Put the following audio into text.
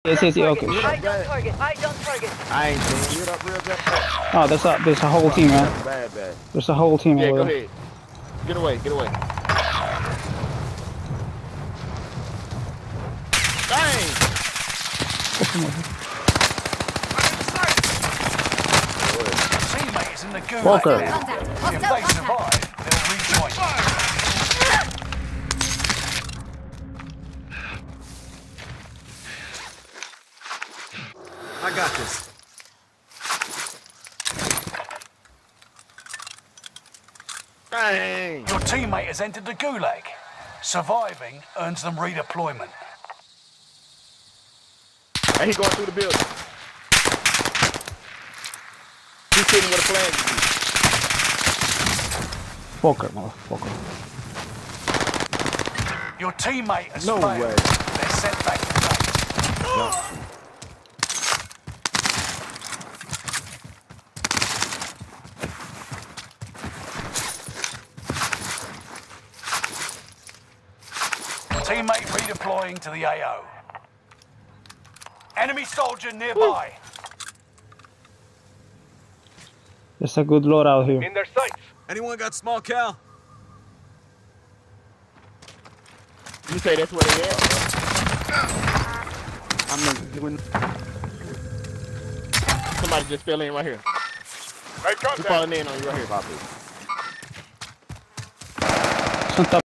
Yes, yes, yeah, okay. I don't target. I don't target. I ain't seen it up real bad. Oh, there's a whole team, man. Bad. There's a whole team Yeah, over go there. ahead. Get away. Dang! Teammate is in the gulag Walker. now. If they survive, they'll rejoin. I got this. Dang! Your teammate has entered the gulag. Surviving earns them redeployment. And he going through the building. He's sitting with a flag. Walker, motherfucker. Your teammate has No failed. way. They're sent back to base. No. Teammate redeploying to the AO. Enemy soldier nearby. There's a good load out here. In their sights. Anyone got small cal? You say that's where they at? I'm not doing. Somebody just fell in right here. Make He's falling in on you right here, Bobby. Santa